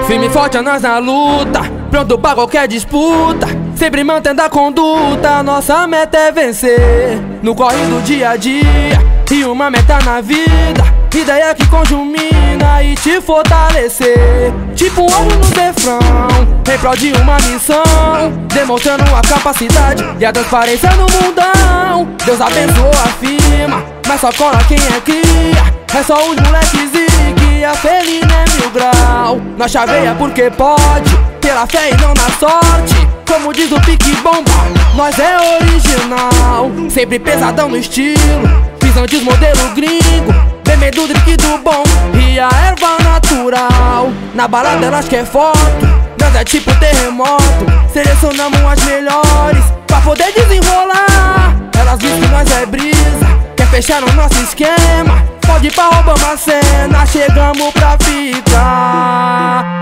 Firme e forte é nós na luta, pronto pra qualquer disputa, sempre mantendo a conduta. Nossa meta é vencer no corre do dia a dia, e uma meta na vida, ideia que conjumina e te fortalecer. Tipo um ouro no cefrão, em prol de uma missão, demonstrando a capacidade e a transparência no mundão. Deus abençoou a firma, mas só cola quem é cria. É só os moleques e a felina é 1000 grau. Nós chaveia porque pode, pela fé e não na sorte. Como diz o Pique Bomba, nós é original. Sempre pesadão no estilo, pisantes modelo gringo, bebendo do drink do bom e a erva natural. Na balada elas quer foto, nós é tipo terremoto. Selecionamos as melhores pra poder desenrolar. Elas dizem que nós é brisa, quer fechar no nosso esquema. Pode ir pra roubar uma cena, chegamos pra ficar.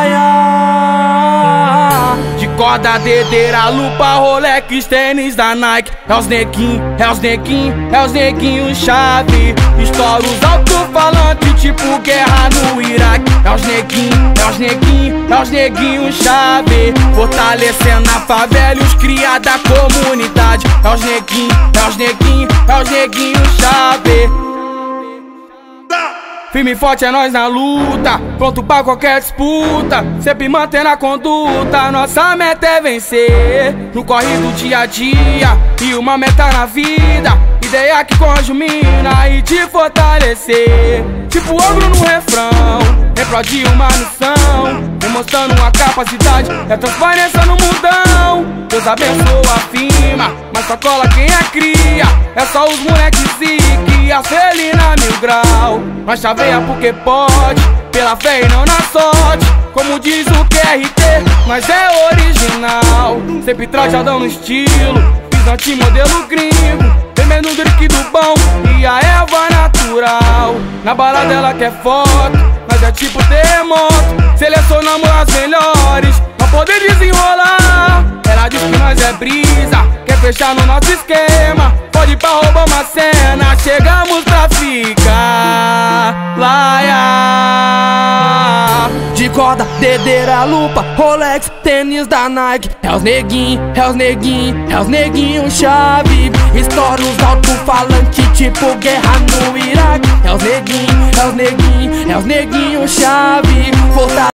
Laia. De corda, dedeira, lupa, Rolex, tênis da Nike. É os neguinhos, é os neguinhos, é os neguinhos chave. Estoura os alto-falantes tipo guerra no Iraque. É os neguinhos, é os neguinhos, é os neguinhos chave. Fortalecendo a favela e os cria da comunidade. É os neguinhos, é os neguinhos, é os neguinhos chave. Firme e forte é nós na luta, pronto pra qualquer disputa, sempre mantendo a conduta. Nossa meta é vencer no corre do dia a dia, e uma meta na vida, ideia que conjumina e te fortalecer. Tipo ogro no refrão, em prol de uma missão, demonstrando a capacidade e a transparência no mundão. Deus abençoa a firma, mas só cola quem é cria. É só os moleques zique, a felina 1000 grau. Nós chaveia porque pode, pela fé e não na sorte. Como diz o QRT, nós é original. Sempre trajadão no estilo, pisante modelo gringo, bebendo um drink do bom e a erva natural. Na balada ela quer foto, nós é tipo terremoto. Selecionamos as melhores pra poder desenrolar. Ela diz que nós é brisa, quer fechar no nosso esquema. Pode ir pra roubar uma cena, chegamos pra ficar. Laia. De corda, dedeira, lupa, Rolex, tênis da Nike. É os neguinhos, é os neguinhos, é os neguinhos chave. Estoura os alto-falantes tipo guerra no Iraque. É os neguinhos, é os neguinhos, é os neguinhos chave.